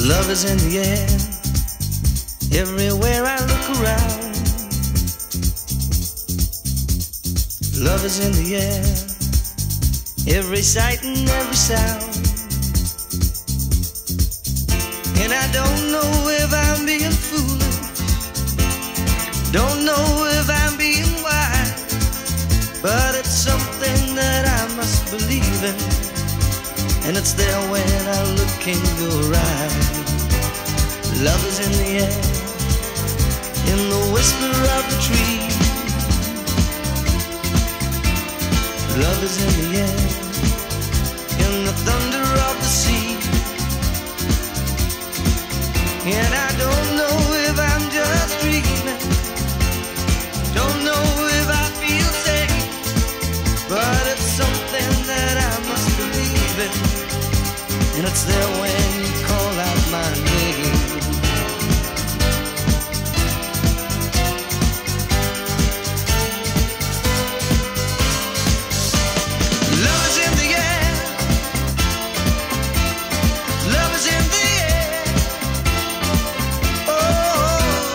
Love is in the air, everywhere I look around. Love is in the air, every sight and every sound. And I don't know if I'm being foolish, don't know if I'm being wise, but it's something that I must believe in, and it's there when I look in your eyes. Love is in the air, in the whisper of the tree. Love is in the air, in the thunder of the sea. And I don't know if I'm just dreaming, don't know if I feel safe, but it's something that I must believe in, and it's there when you call out my name. Love is in the air, love is in the air. Oh,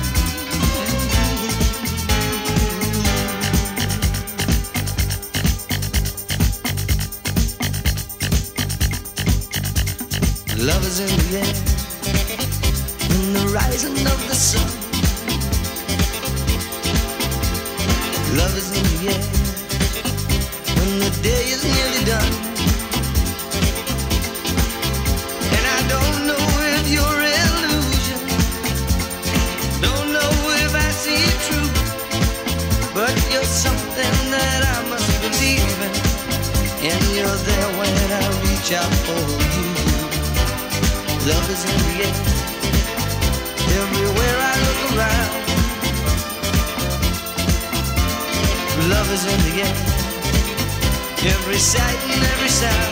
love is in the air, in the rising of the sun. Love is in the air, when the day is nearly done. And I don't know if you're illusion, don't know if I see it true, but you're something that I must believe in, and you're there when I reach out for you. Love is in the air, everywhere I look around. Love is in the air, every sight and every sound.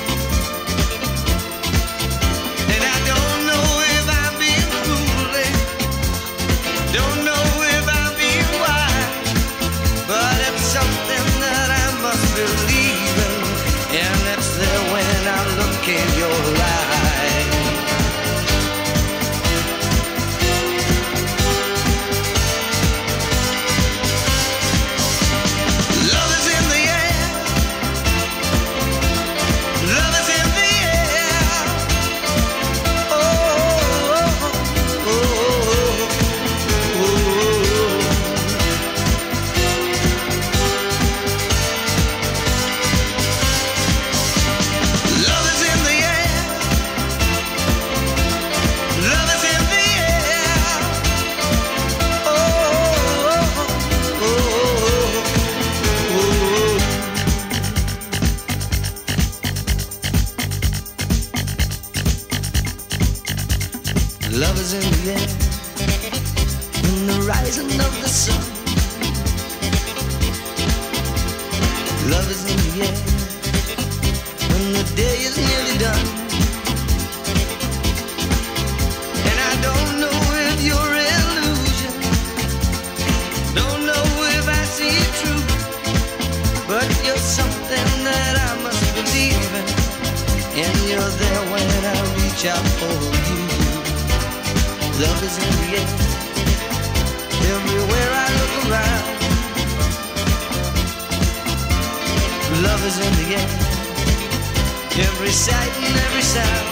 And I don't know if I'm being foolish, don't know if I'm being wise, but it's something that I must believe in, and it's there when I look in your eyes. Love is in the air, in the rising of the sun. Love is in the air, when the day is nearly done. And I don't know if you're illusion, don't know if I see it true, but you're something that I must believe in, and you're there when I reach out for you. Love is in the air, everywhere I look around. Love is in the air, every sight and every sound.